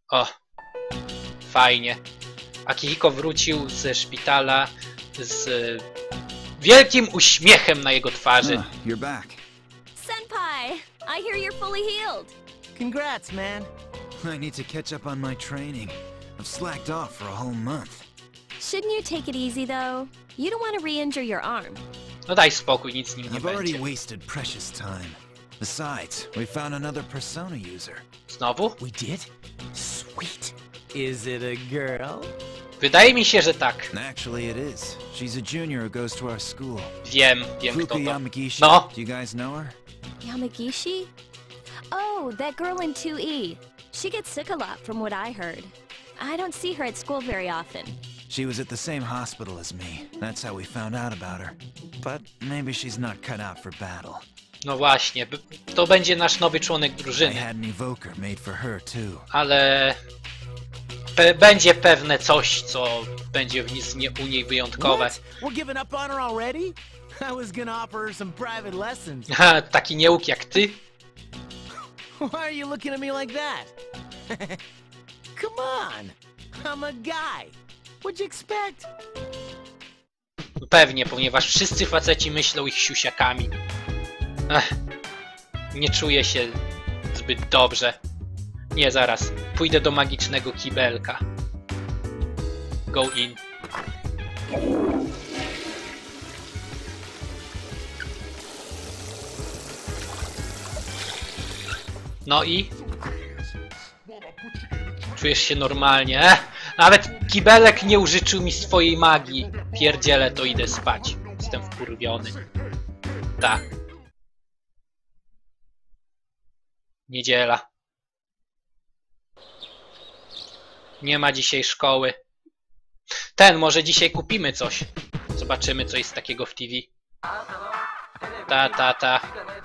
O, fajnie. Akihiko wrócił ze szpitala z wielkim uśmiechem na jego twarzy. You're back. Senpai, I hear you're fully healed. Congrats, man. I need to catch up on my training. I've slacked off for a whole month. Shouldn't you take it easy, though? You don't want to re-injure your arm. No daj spokój, nic z nim nie I've already będzie. wasted precious time. Besides, we found another Persona user. Znowu? We did? Sweet. Is it a girl? Wydaje mi się, że tak. Actually, it is. She's a junior who goes to our school. Wiem kto Fuka to. Yamagishi. No. Do you guys know her? Yamagishi? Oh, that girl in 2E. She gets sick a lot from what I heard. I don't see her at school very often. She was at the same hospital as me. That's how we found out about her. But maybe she's not cut out for battle. No właśnie, to będzie nasz nowy członek I drużyny. had an evoker made for her too. Ale będzie pewne coś, co będzie u niej wyjątkowe. What? We're giving up on her already? I was gonna offer her some private lessons. Taki nieuk jak ty? Why are you looking at me like that? Come on. I'm a guy. What'd you expect? Pewnie, ponieważ wszyscy faceci myślą ich siusiakami. Nie czuję się zbyt dobrze. Nie, zaraz. Pójdę do magicznego kibelka. Go in. No i? Czujesz się normalnie? Nawet kibelek nie użyczył mi swojej magii. Pierdzielę, to idę spać. Jestem wkurwiony. Tak. Niedziela. Nie ma dzisiaj szkoły. Może dzisiaj kupimy coś. Zobaczymy, co jest takiego w TV. Ta.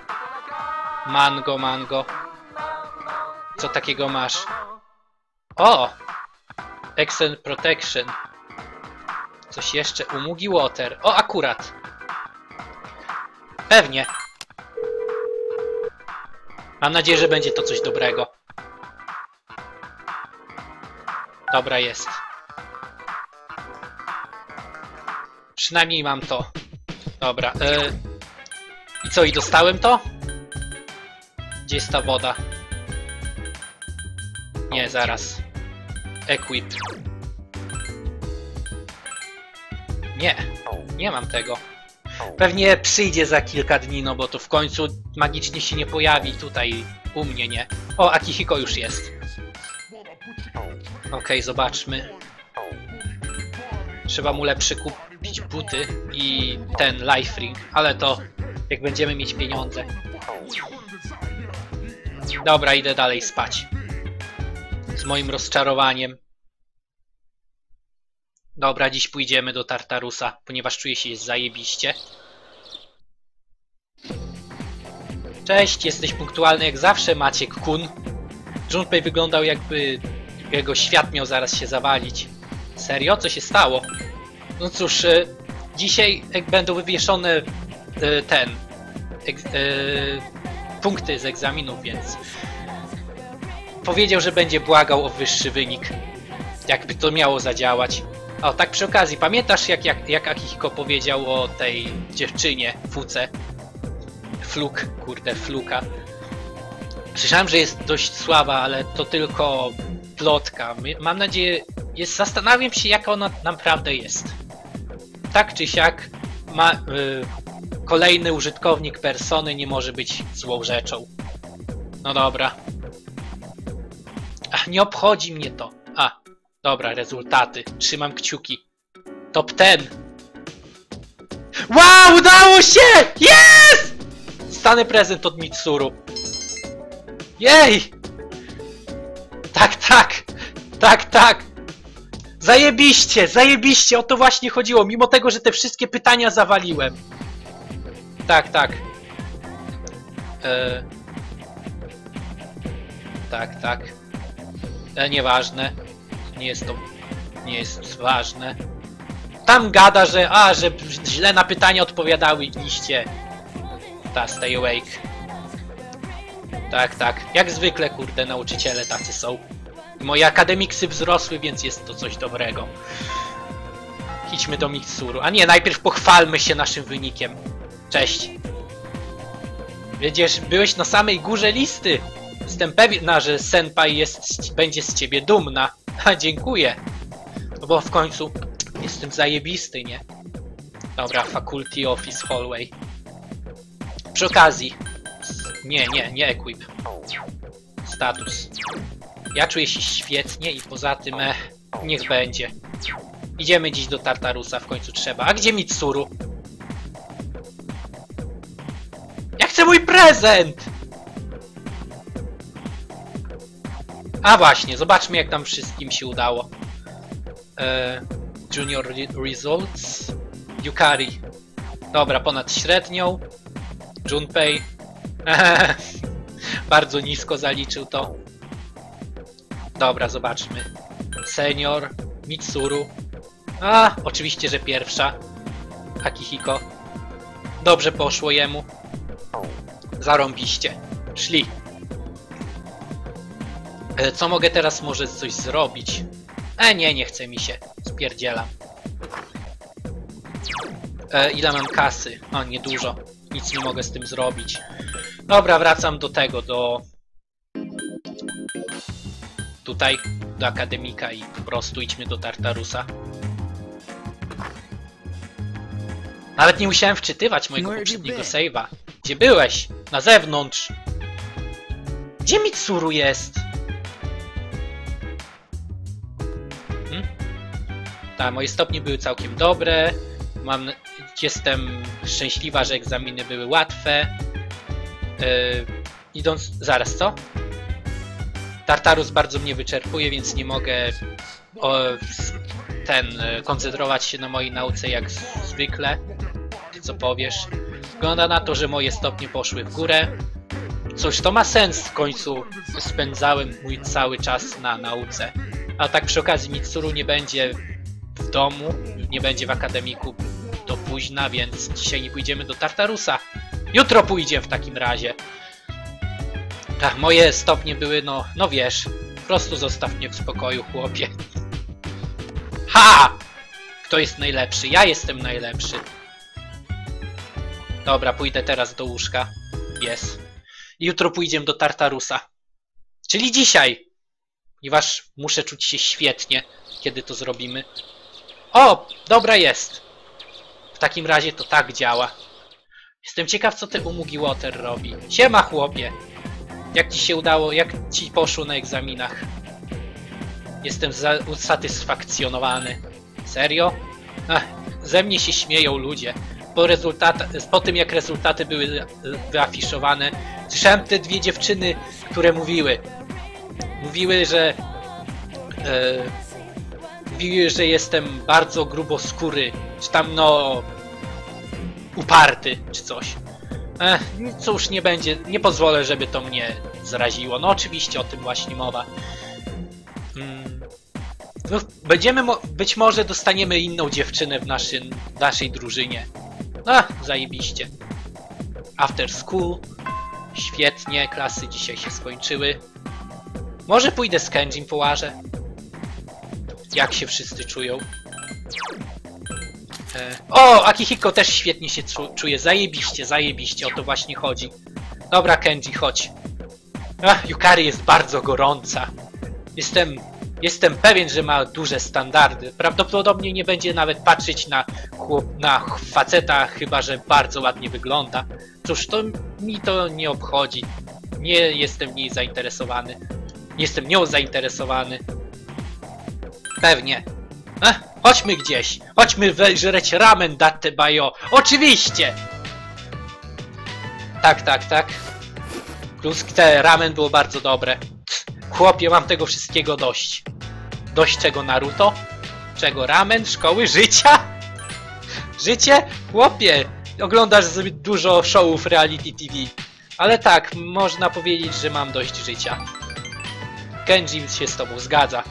Mango. Co takiego masz? O! Excellent Protection. Coś jeszcze? Umugi Water. O, akurat. Pewnie. Mam nadzieję, że będzie to coś dobrego. Dobra, jest. Przynajmniej mam to. Dobra. I co? I dostałem to? Gdzie jest ta woda? Nie, zaraz. Equip. Nie mam tego. Pewnie przyjdzie za kilka dni, no bo to w końcu magicznie się nie pojawi tutaj u mnie, nie? O, Akihiko już jest. Okej, zobaczmy. Trzeba mu lepszy kupić buty i ten life ring, ale to jak będziemy mieć pieniądze. Dobra, idę dalej spać. Z moim rozczarowaniem. Dobra, dziś pójdziemy do Tartarusa, ponieważ czuję się zajebiście. Cześć, jesteś punktualny jak zawsze, Maciek-kun. Junpei wyglądał jakby jego świat miał zaraz się zawalić. Serio? Co się stało? No cóż, dzisiaj będą wywieszone punkty z egzaminów, więc powiedział, że będzie błagał o wyższy wynik. Jakby to miało zadziałać. O, tak przy okazji, pamiętasz jak Akihiko powiedział o tej dziewczynie, Fuce? Fluka. Słyszałem, że jest dość słaba, ale to tylko plotka. Mam nadzieję, zastanawiam się, jaka ona naprawdę jest. Tak czy siak, kolejny użytkownik Persony nie może być złą rzeczą. No dobra. Nie obchodzi mnie to. Dobra, rezultaty. Trzymam kciuki. Top 10. Wow, udało się! Jest! Dostanę prezent od Mitsuru. Jej! Tak. Zajebiście, o to właśnie chodziło. Mimo tego, że te wszystkie pytania zawaliłem. Tak. Nieważne. Nie jest ważne. Tam gada, że źle na pytania odpowiadałyście. Stay awake. Tak. Jak zwykle, kurde, nauczyciele tacy są. Moje akademiksy wzrosły, więc jest to coś dobrego. Idźmy do Mitsuru. A nie, najpierw pochwalmy się naszym wynikiem. Cześć. Wiedziesz, byłeś na samej górze listy. Jestem pewna, że senpai będzie z ciebie dumna. Ha, dziękuję. No bo w końcu jestem zajebisty, nie? Dobra, Faculty Office Hallway. Przy okazji. Nie equip. Status. Ja czuję się świetnie i poza tym niech będzie. Idziemy dziś do Tartarusa, w końcu trzeba. A gdzie Mitsuru? Ja chcę mój prezent! A właśnie, zobaczmy jak tam wszystkim się udało. Junior Results. Yukari. Dobra, ponad średnią. Junpei. Bardzo nisko zaliczył to. Dobra, zobaczmy. Senior. Mitsuru. A, oczywiście, że pierwsza. Akihiko. Dobrze poszło jemu. Zarąbiście. Szli. Co mogę teraz może coś zrobić? Nie chce mi się. Spierdzielam. Ile mam kasy? O, niedużo. Nic nie mogę z tym zrobić. Dobra, wracam do tego, tutaj, do akademika i po prostu idźmy do Tartarusa. Nawet nie musiałem wczytywać mojego poprzedniego save'a. Gdzie byłeś? Na zewnątrz. Gdzie Mitsuru jest? Tak, moje stopnie były całkiem dobre. Jestem szczęśliwa, że egzaminy były łatwe. Idąc... Zaraz, co? Tartarus bardzo mnie wyczerpuje, więc nie mogę koncentrować się na mojej nauce jak zwykle. Ty co powiesz? Wygląda na to, że moje stopnie poszły w górę. Cóż, to ma sens, w końcu spędzałem mój cały czas na nauce. A tak przy okazji Mitsuru nie będzie w domu, nie będzie w akademiku do późna, więc dzisiaj nie pójdziemy do Tartarusa. Jutro pójdziemy w takim razie. Tak, moje stopnie były, no wiesz, po prostu zostaw mnie w spokoju, chłopie. Ha! Kto jest najlepszy? Ja jestem najlepszy. Dobra, pójdę teraz do łóżka. Jest. Jutro pójdziemy do Tartarusa. Czyli dzisiaj. Ponieważ muszę czuć się świetnie, kiedy to zrobimy. O! Dobra jest. W takim razie to tak działa. Jestem ciekaw, co ten Umugi Water robi. Siema, chłopie. Jak ci się udało, jak ci poszło na egzaminach? Jestem usatysfakcjonowany. Serio? Ach, ze mnie się śmieją ludzie. Po tym jak rezultaty były wyafiszowane, słyszałem te dwie dziewczyny, które mówiły, że jestem bardzo gruboskóry, czy tam uparty, czy coś. Cóż, nie pozwolę, żeby to mnie zraziło. No oczywiście o tym właśnie mowa. No, być może dostaniemy inną dziewczynę w naszej drużynie. Zajebiście. After school. Świetnie, klasy dzisiaj się skończyły. Może pójdę z Kenjim po łaże? Jak się wszyscy czują? O, Akihiko też świetnie się czuje. Zajebiście, o to właśnie chodzi. Dobra, Kenji, chodź. Yukari jest bardzo gorąca. Jestem pewien, że ma duże standardy. Prawdopodobnie nie będzie nawet patrzeć na faceta, chyba że bardzo ładnie wygląda. Cóż, to mi to nie obchodzi. Nie jestem niej zainteresowany. Nie jestem nią zainteresowany. Pewnie. Chodźmy gdzieś. Chodźmy żreć ramen datte bayo. Oczywiście! Tak. Plus te ramen było bardzo dobre. Chłopie, mam tego wszystkiego dość. Dość czego, Naruto? Czego, ramen? Szkoły? Życia? Życie? Chłopie, oglądasz zbyt dużo showów reality TV. Ale tak, można powiedzieć, że mam dość życia. Kenji się z tobą zgadza.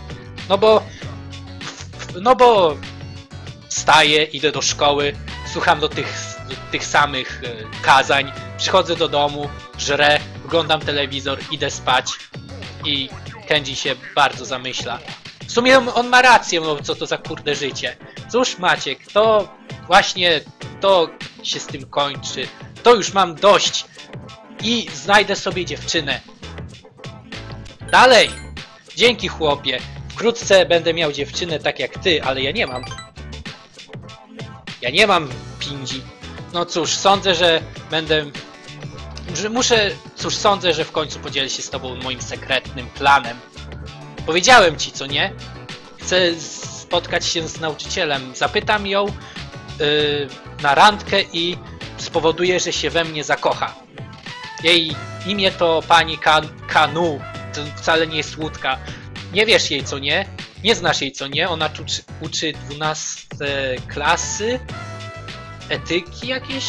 No bo wstaję, idę do szkoły, słucham do tych samych kazań, przychodzę do domu, żrę, oglądam telewizor, idę spać i Kenji się bardzo zamyśla. W sumie on ma rację, no co to za kurde życie. Cóż Maciek, to właśnie to się z tym kończy. To już mam dość. I znajdę sobie dziewczynę. Dalej! Dzięki chłopie. Wkrótce będę miał dziewczynę tak jak ty, ale ja nie mam. Ja nie mam pindzi. No cóż, sądzę, że będę... Sądzę, że w końcu podzielę się z tobą moim sekretnym planem. Powiedziałem ci, co nie? Chcę spotkać się z nauczycielem. Zapytam ją na randkę i spowoduje, że się we mnie zakocha. Jej imię to pani Kanu. To wcale nie jest łódka. Nie wiesz jej, co nie? Nie znasz jej, co nie? Ona uczy 12 klasy etyki jakieś.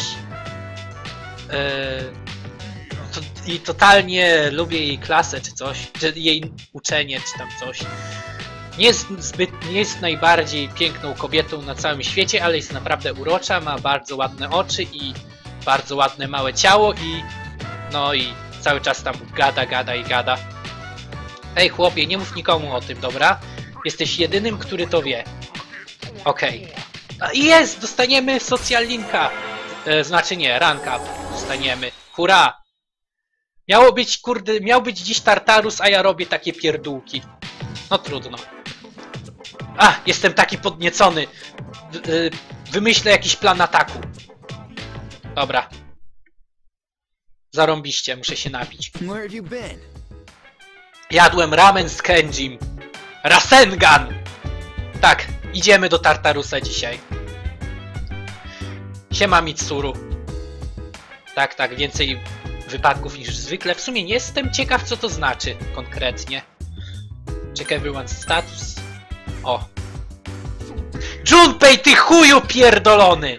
I totalnie lubię jej klasę czy coś. Czy jej uczenie czy tam coś. Nie jest najbardziej piękną kobietą na całym świecie, ale jest naprawdę urocza, ma bardzo ładne oczy i bardzo ładne małe ciało i no i cały czas tam gada. Ej chłopie, nie mów nikomu o tym, dobra? Jesteś jedynym, który to wie. Okej. Jest! Dostaniemy social linka. Znaczy nie, rank up dostaniemy. Hurra! Miał być dziś Tartarus, a ja robię takie pierdółki. No trudno. Jestem taki podniecony. Wymyślę jakiś plan ataku. Dobra. Zarąbiście, muszę się napić. Where have you been? Jadłem ramen z Kenjim. Rasengan! Tak, idziemy do Tartarusa dzisiaj. Siema Mitsuru. Tak, więcej wypadków niż zwykle. W sumie nie jestem ciekaw, co to znaczy konkretnie. Check everyone's status. O. Junpei, ty chuju pierdolony!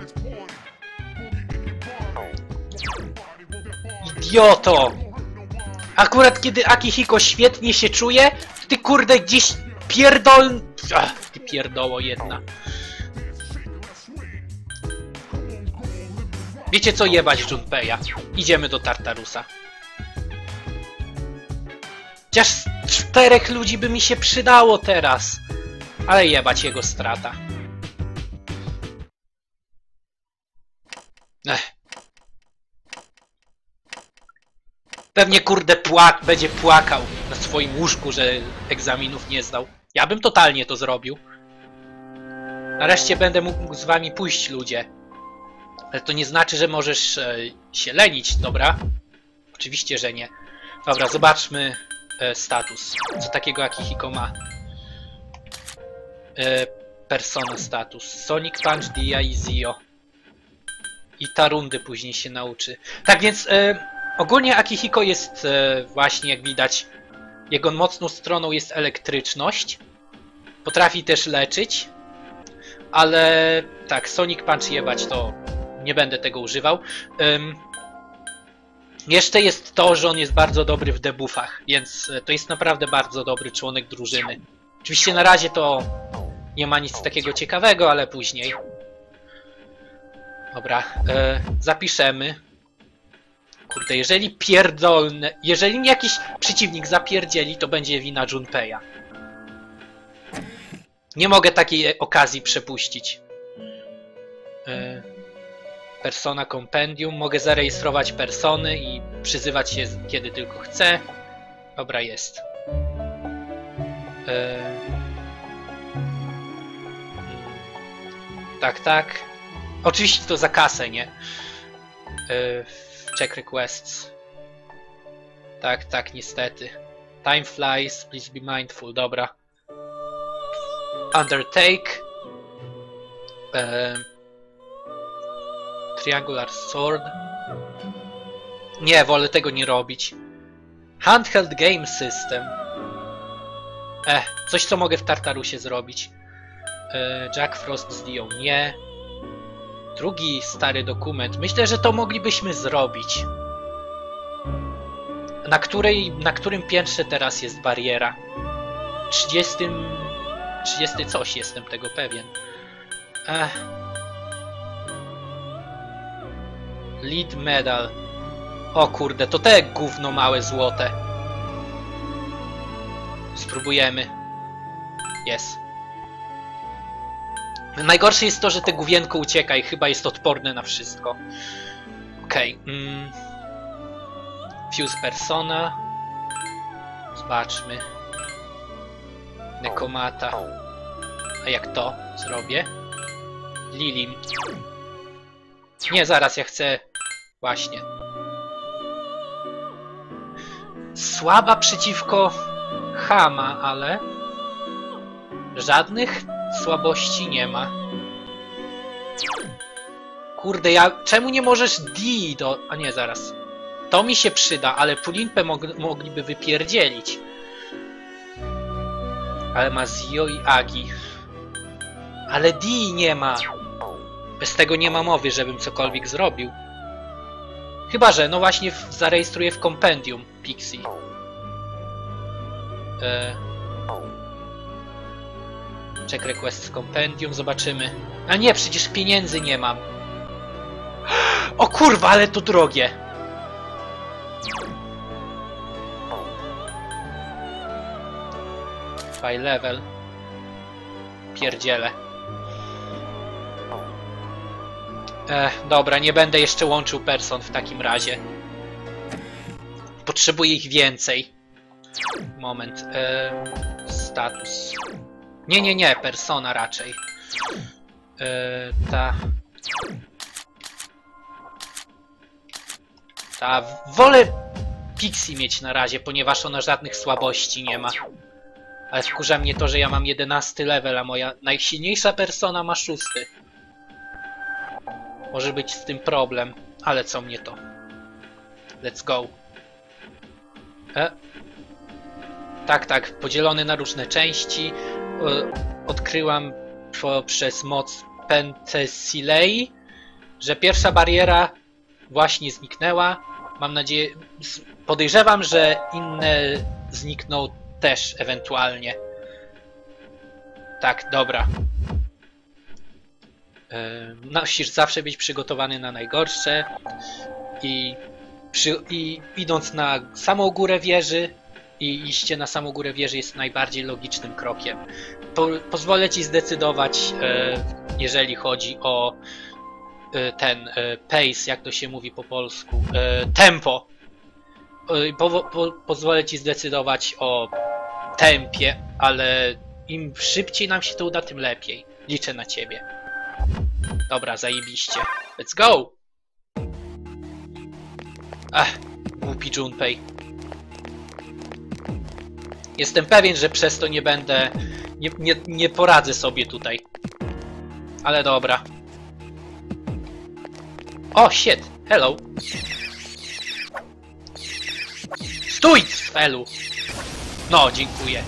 Idioto! Akurat kiedy Akihiko świetnie się czuje, ty kurde gdzieś ty pierdoło jedna. Wiecie co, jebać Junpeia. Idziemy do Tartarusa. Chociaż 4 ludzi by mi się przydało teraz. Ale jebać jego strata. Pewnie kurde będzie płakał na swoim łóżku, że egzaminów nie zdał. Ja bym totalnie to zrobił. Nareszcie będę mógł z wami pójść, ludzie. Ale to nie znaczy, że możesz się lenić, dobra? Oczywiście, że nie. Dobra, zobaczmy status. Co takiego Akihiko ma? Persona status. Sonic Punch, Dia i Zio. I ta rundy później się nauczy. Tak więc ogólnie Akihiko jest właśnie, jak widać, jego mocną stroną jest elektryczność. Potrafi też leczyć. Ale tak, Sonic Punch jebać to nie będę tego używał. Jeszcze jest to, że on jest bardzo dobry w debuffach, więc to jest naprawdę bardzo dobry członek drużyny. Oczywiście na razie to nie ma nic takiego ciekawego, ale później. Dobra, zapiszemy. Kurde, jeżeli mi jakiś przeciwnik zapierdzieli, to będzie wina Junpeia. Nie mogę takiej okazji przepuścić. Persona Compendium. Mogę zarejestrować persony i przyzywać się kiedy tylko chcę. Dobra, jest. Tak. Oczywiście to za kasę, nie? Check requests. Tak, niestety. Time flies, please be mindful. Dobra. Undertake. Triangular Sword. Nie, wolę tego nie robić. Handheld Game System. Coś co mogę w Tartarusie zrobić. Jack Frost z Dio. Nie. Drugi stary dokument. Myślę, że to moglibyśmy zrobić. Na którym piętrze teraz jest bariera? 30 coś, jestem tego pewien. Lead medal. O kurde, to te gówno małe złote. Spróbujemy. Jest. Najgorsze jest to, że te główienko ucieka i chyba jest odporne na wszystko. Okej. Fuse persona. Zobaczmy. Nekomata. A jak to zrobię? Lilim. Nie, zaraz, ja chcę... Właśnie. Słaba przeciwko Hama, ale... Żadnych słabości nie ma. Kurde, czemu nie możesz D do... A nie, zaraz. To mi się przyda, ale Pulimpę mogliby wypierdzielić. Ale ma Zio i Agi. Ale D nie ma. Bez tego nie ma mowy, żebym cokolwiek zrobił. Chyba że, no właśnie zarejestruję w kompendium Pixie. Check request w kompendium, zobaczymy. A nie, przecież pieniędzy nie mam. O kurwa, ale to drogie. By level. Pierdziele. Dobra, nie będę jeszcze łączył person w takim razie. Potrzebuję ich więcej. Moment. Status. Nie, persona raczej. Wolę Pixie mieć na razie, ponieważ ona żadnych słabości nie ma. Ale wkurza mnie to, że ja mam 11 level, a moja najsilniejsza persona ma 6. Może być z tym problem, ale co mnie to? Let's go. Tak, podzielony na różne części. Odkryłam przez moc Penthesilei, że pierwsza bariera właśnie zniknęła. Mam nadzieję... Podejrzewam, że inne znikną też ewentualnie. Tak, dobra. Musisz zawsze być przygotowany na najgorsze i idąc na samą górę wieży i iście na samą górę wieży jest najbardziej logicznym krokiem. Pozwolę ci zdecydować, jeżeli chodzi o ten pace, jak to się mówi po polsku, tempo. Pozwolę ci zdecydować o tempie, ale im szybciej nam się to uda, tym lepiej. Liczę na ciebie. Dobra, zajebiście. Let's go! Głupi Junpei. Jestem pewien, że przez to nie będę... Nie poradzę sobie tutaj. Ale dobra. O, shit! Hello! Stój, Felu! No, dziękuję.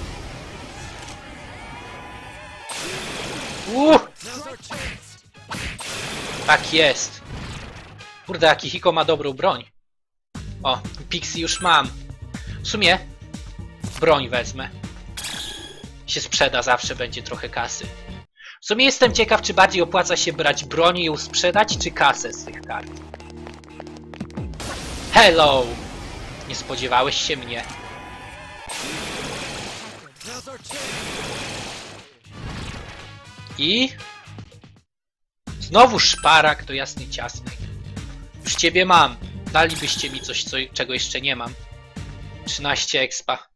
Tak jest. Kurde, jaki Hiko ma dobrą broń. O, Pixie już mam. W sumie broń wezmę. Się sprzeda, zawsze będzie trochę kasy. W sumie jestem ciekaw, czy bardziej opłaca się brać broń i ją sprzedać, czy kasę z tych kart. Hello! Nie spodziewałeś się mnie. I... Znowu szparak do jasnej ciasnej. Już ciebie mam. Dalibyście mi coś, czego jeszcze nie mam. 13 expa.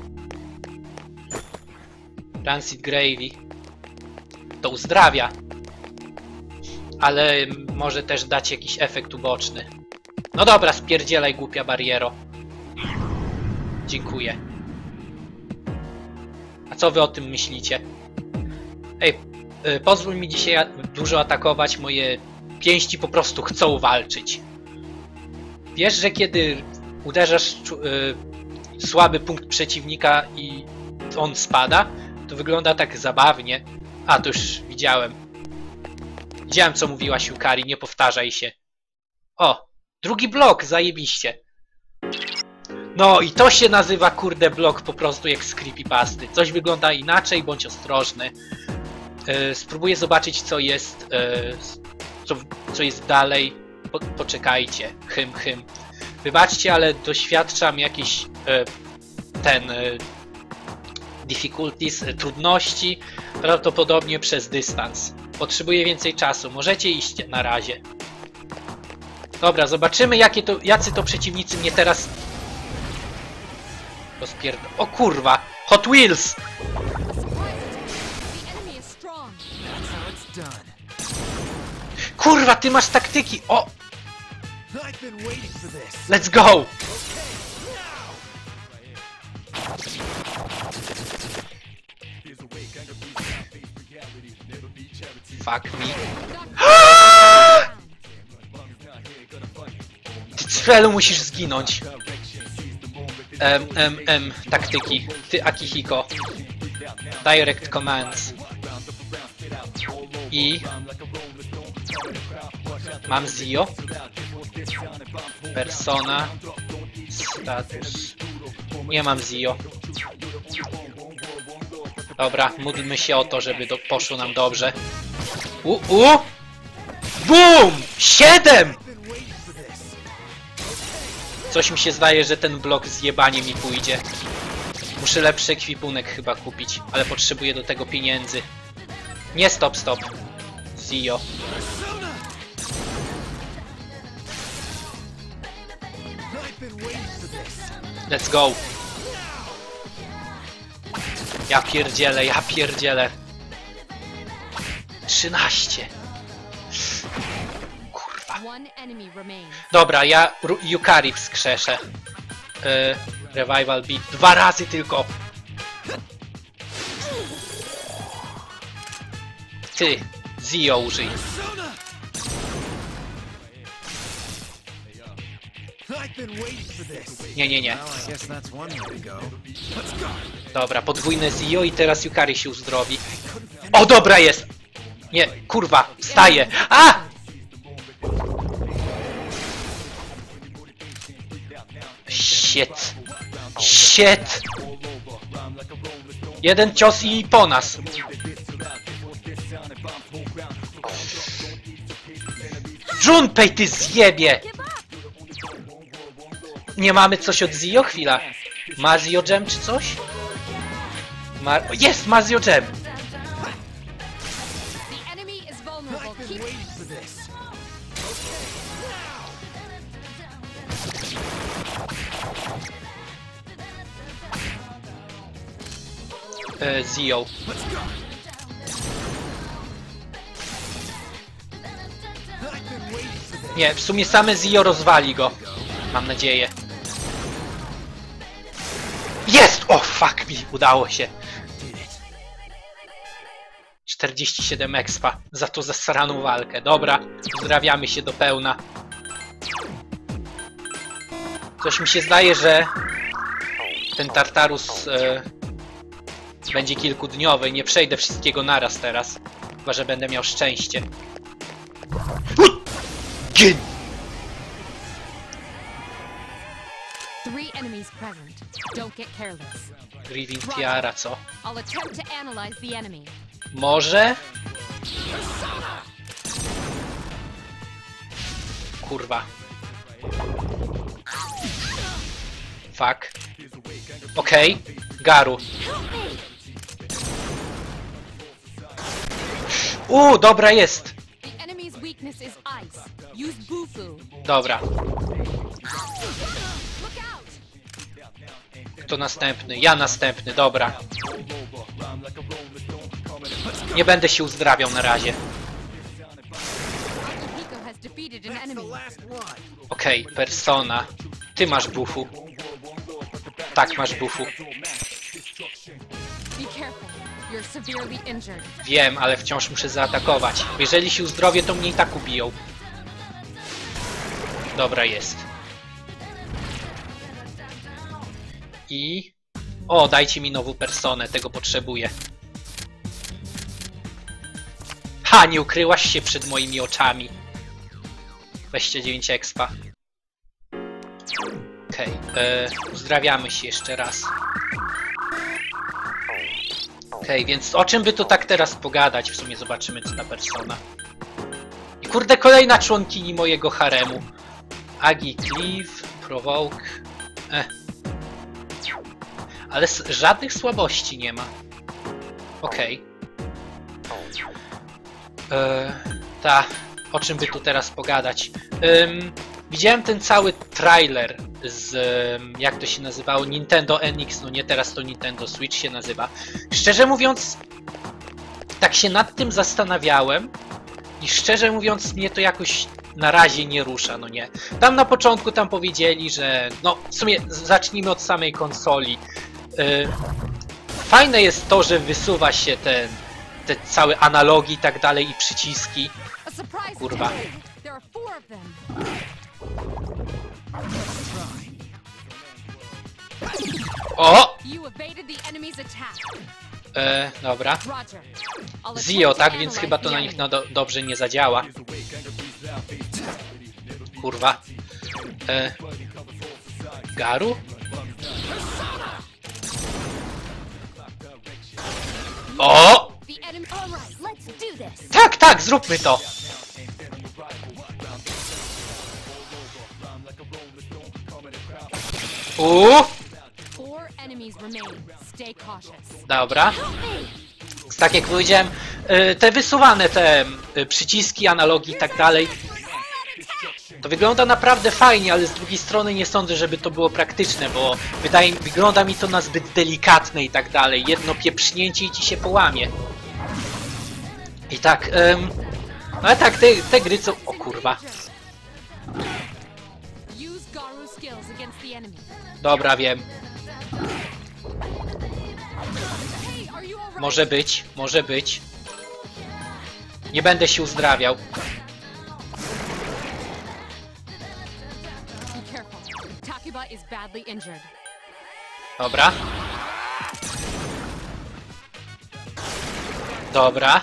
Rancid Gravy. To uzdrawia. Ale może też dać jakiś efekt uboczny. No dobra, spierdzielaj, głupia bariero. Dziękuję. A co wy o tym myślicie? Ej, pozwól mi dzisiaj dużo atakować, moje pięści po prostu chcą walczyć. Wiesz, że kiedy uderzasz słaby punkt przeciwnika i on spada, to wygląda tak zabawnie. A, to już widziałem. Widziałem, co mówiłaś Yukari, nie powtarzaj się. O, drugi blok, zajebiście. No i to się nazywa, kurde, blok po prostu jak z creepypasty. Coś wygląda inaczej, bądź ostrożny. Spróbuję zobaczyć, co jest, co jest dalej. Poczekajcie. Hym. Wybaczcie, ale doświadczam jakiś difficulties, trudności, prawdopodobnie przez dystans. Potrzebuję więcej czasu, możecie iść na razie. Dobra, zobaczymy jacy to przeciwnicy mnie teraz... O kurwa! Hot Wheels! Kurwa, ty masz taktyki! O! Let's go! Fuck me. Ty cfelu musisz zginąć. Taktyki. Ty Akihiko. Direct commands. I... Mam Zio. Persona. Status. Nie mam Zio. Dobra, módlmy się o to, żeby poszło nam dobrze. BOOM! 7! Coś mi się zdaje, że ten blok zjebanie mi pójdzie. Muszę lepszy ekwipunek chyba kupić, ale potrzebuję do tego pieniędzy. Nie, stop. Zio. Let's go. Ja pierdzielę. 13. Kurwa. Dobra, ja Yukari wskrzeszę. Revival Beat. 2 razy tylko. Ty, Zio użyj. Nie. Dobra, podwójne Zio i teraz Yukari się uzdrowi. O, dobra jest! Nie, kurwa, wstaję! A! Shit! Jeden cios i po nas. Junpei, ty zjebie! Nie mamy coś od Zio? Chwila. Ma Zio Gem czy coś? Jest! Ma Zio Gem! Zio. Nie, w sumie same Zio rozwali go. Mam nadzieję. Jest! O, fuck me! Udało się. 47 expa za tą zasraną walkę. Dobra, pozdrawiamy się do pełna. Coś mi się zdaje, że ten Tartarus będzie kilkudniowy. Nie przejdę wszystkiego naraz teraz. Chyba że będę miał szczęście. Gin! Grieving Tiara, co? Może? Kurwa. Fuck. Okej. Garu. Dobra jest. Dobra. Kto następny? Ja następny, dobra. Nie będę się uzdrawiał na razie. Okej, Persona. Ty masz buffu. Tak, masz buffu. Wiem, ale wciąż muszę zaatakować. Jeżeli się uzdrowię, to mnie i tak ubiją. Dobra, jest. I... O, dajcie mi nową personę, tego potrzebuję. Ha, nie ukryłaś się przed moimi oczami. 29 expa. Okej, uzdrawiamy się jeszcze raz. Okej, więc o czym by to tak teraz pogadać? W sumie zobaczymy, co ta persona. I kurde, kolejna członkini mojego haremu. Agi, Cleave, Provoke. Ale żadnych słabości nie ma. Okej. O czym by tu teraz pogadać? Widziałem ten cały trailer z, jak to się nazywało, Nintendo NX, no nie, teraz to Nintendo Switch się nazywa. Szczerze mówiąc, tak się nad tym zastanawiałem i szczerze mówiąc mnie to jakoś na razie nie rusza, no nie. Tam na początku tam powiedzieli, że no w sumie zacznijmy od samej konsoli. Fajne jest to, że wysuwa się te całe analogi i tak dalej i przyciski. Kurwa. O! Dobra. Zio, tak? Więc chyba to na nich dobrze nie zadziała. Kurwa. Garu? O! Tak, tak, zróbmy to! Dobra. Tak jak powiedziałem, te wysuwane przyciski, analogi i tak dalej, to wygląda naprawdę fajnie, ale z drugiej strony nie sądzę, żeby to było praktyczne, bo wygląda mi to na zbyt delikatne i tak dalej. Jedno pieprznięcie i ci się połamie. I tak, no ale tak, te gry co... O kurwa. Dobra, wiem. Może być, może być. Nie będę się uzdrawiał. Dobra. Dobra.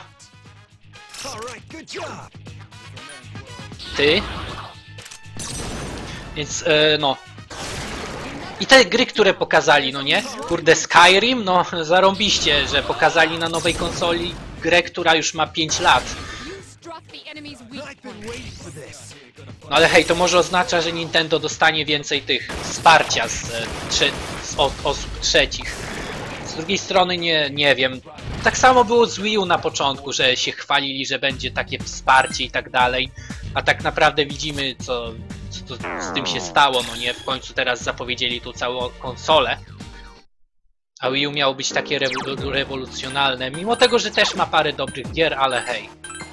Ty. Więc, no. I te gry, które pokazali, no nie? Kurde, Skyrim, no zarąbiście, że pokazali na nowej konsoli grę, która już ma 5 lat. No ale hej, to może oznacza, że Nintendo dostanie więcej tych wsparcia od osób trzecich. Z drugiej strony nie wiem. Tak samo było z Wii U na początku, że się chwalili, że będzie takie wsparcie i tak dalej. A tak naprawdę widzimy, co z tym się stało, no nie? W końcu teraz zapowiedzieli tu całą konsolę. A Wii U miało być takie rewolucjonalne, mimo tego, że też ma parę dobrych gier, ale hej.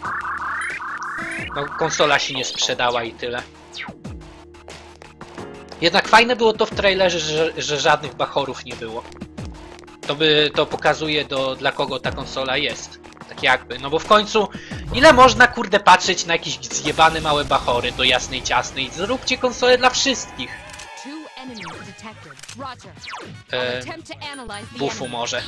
No, konsola się nie sprzedała i tyle. Jednak fajne było to w trailerze, że żadnych bachorów nie było. To pokazuje dla kogo ta konsola jest. Tak jakby, no bo w końcu ile można kurde patrzeć na jakieś zjebane małe bachory do jasnej ciasnej. Zróbcie konsolę dla wszystkich. Bufu może.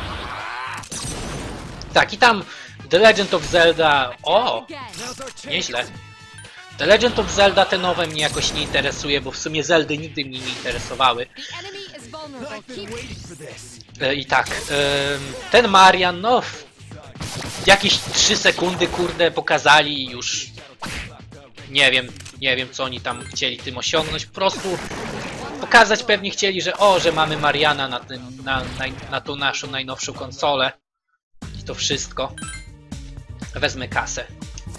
Tak i tam The Legend of Zelda... O! Nieźle. The Legend of Zelda te nowe mnie jakoś nie interesuje, bo w sumie Zeldy nigdy mnie nie interesowały. I tak, ten Marian, no... Jakieś 3 sekundy, kurde, pokazali i już... Nie wiem co oni tam chcieli tym osiągnąć, po prostu... Pokazać pewnie chcieli, że mamy Mariana na tą naszą najnowszą konsolę. I to wszystko. Wezmę kasę.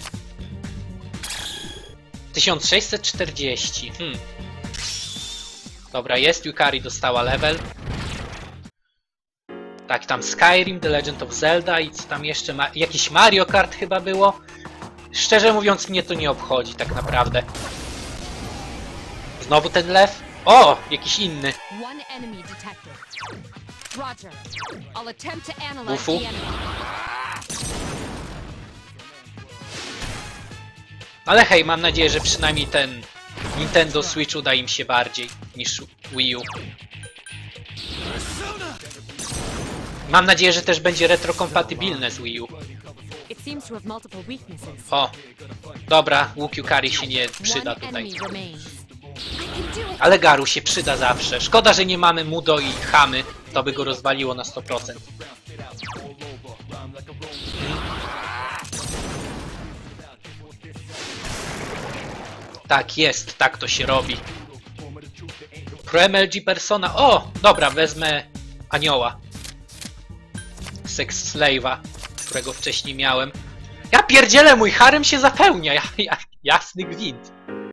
1640. Dobra, jest. Yukari dostała level. Tak, tam Skyrim, The Legend of Zelda i co tam jeszcze ma... Jakiś Mario Kart chyba było. Szczerze mówiąc mnie to nie obchodzi tak naprawdę. Znowu ten lew? O! Jakiś inny. Bufu. Ale hej, mam nadzieję, że przynajmniej ten Nintendo Switch uda im się bardziej niż Wii U. Mam nadzieję, że też będzie retrokompatybilne z Wii U. O, dobra, łuk Yukari się nie przyda tutaj. Ale Garu się przyda zawsze. Szkoda, że nie mamy Mudo i Hamy. To by go rozwaliło na 100%. Tak jest, tak to się robi. Pro MLG Persona. O, dobra, wezmę anioła. Sex slave'a, którego wcześniej miałem. Ja pierdzielę, mój harem się zapełnia, jasny gwint.